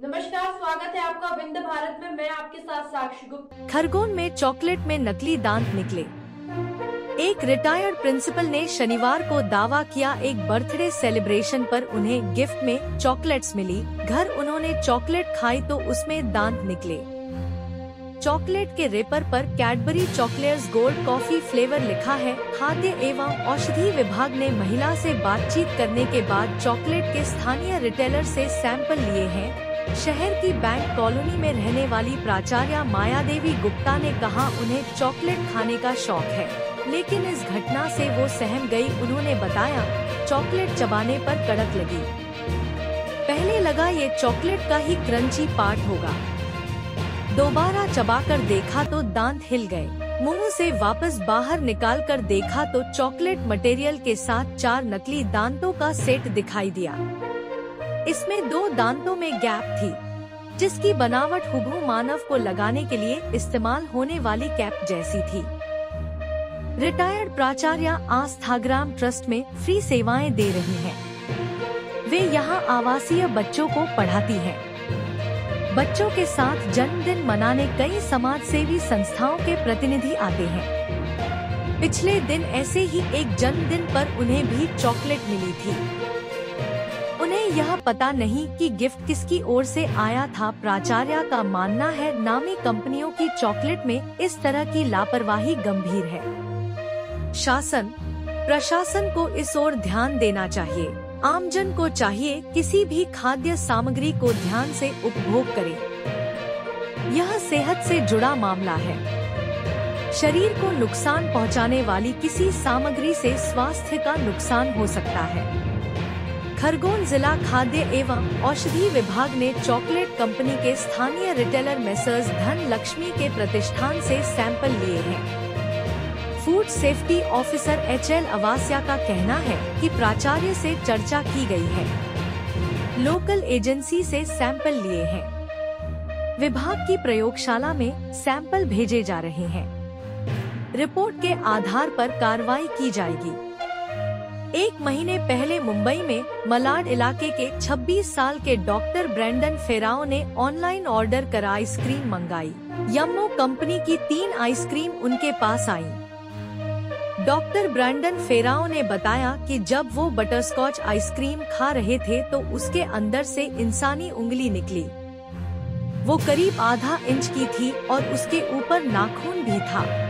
नमस्कार, स्वागत है आपका विंध्य भारत में। मैं आपके साथ साक्षी गुप्ता। खरगोन में चॉकलेट में नकली दांत निकले। एक रिटायर्ड प्रिंसिपल ने शनिवार को दावा किया एक बर्थडे सेलिब्रेशन पर उन्हें गिफ्ट में चॉकलेट्स मिली। घर उन्होंने चॉकलेट खाई तो उसमें दांत निकले। चॉकलेट के रेपर पर Cadbury chocolates gold coffee flavour लिखा है। खाद्य एवं औषधि विभाग ने महिला से बातचीत करने के बाद चॉकलेट के स्थानीय रिटेलर से सैंपल लिए हैं। शहर की बैंक कॉलोनी में रहने वाली प्राचार्या मायादेवी गुप्ता ने कहा उन्हें चॉकलेट खाने का शौक है, लेकिन इस घटना से वो सहम गई। उन्होंने बताया, चॉकलेट चबाने पर कड़क लगी। पहले लगा ये चॉकलेट का ही क्रंची पार्ट होगा, दोबारा चबाकर देखा तो दांत हिल गए। मुंह से वापस बाहर निकालकर देखा तो चॉकलेट मटेरियल के साथ 4 नकली दांतों का सेट दिखाई दिया। इसमें 2 दांतों में गैप थी, जिसकी बनावट हुबहू मानव को लगाने के लिए इस्तेमाल होने वाली कैप जैसी थी। रिटायर्ड प्राचार्या आस्थाग्राम ट्रस्ट में फ्री सेवाएं दे रही हैं। वे यहाँ आवासीय बच्चों को पढ़ाती हैं। बच्चों के साथ जन्मदिन मनाने कई समाज सेवी संस्थाओं के प्रतिनिधि आते हैं। पिछले दिन ऐसे ही एक जन्मदिन पर उन्हें भी चॉकलेट मिली थी। उन्हें यह पता नहीं कि गिफ्ट किसकी ओर से आया था। प्राचार्या का मानना है, नामी कंपनियों की चॉकलेट में इस तरह की लापरवाही गंभीर है। प्रशासन को इस ओर ध्यान देना चाहिए। आमजन को चाहिए किसी भी खाद्य सामग्री को ध्यान से उपभोग करे। यह सेहत से जुड़ा मामला है। शरीर को नुकसान पहुंचाने वाली किसी सामग्री से स्वास्थ्य का नुकसान हो सकता है। खरगोन जिला खाद्य एवं औषधि विभाग ने चॉकलेट कंपनी के स्थानीय रिटेलर मेसर्स धन लक्ष्मी के प्रतिष्ठान से सैंपल लिए हैं। Food safety officer HL Awasia का कहना है कि प्राचार्य से चर्चा की गई है। लोकल एजेंसी से सैंपल लिए हैं। विभाग की प्रयोगशाला में सैंपल भेजे जा रहे हैं। रिपोर्ट के आधार पर कार्रवाई की जाएगी। 1 महीने पहले मुंबई में मलाड इलाके के 26 साल के डॉक्टर ब्रैंडन फेराओ ने ऑनलाइन ऑर्डर कर आइसक्रीम मंगाई। यम्मो कंपनी की 3 आइसक्रीम उनके पास आई। डॉक्टर ब्रैंडन फेराओ ने बताया कि जब वो बटरस्कॉच आइसक्रीम खा रहे थे तो उसके अंदर से इंसानी उंगली निकली। वो करीब आधा इंच की थी और उसके ऊपर नाखून भी था।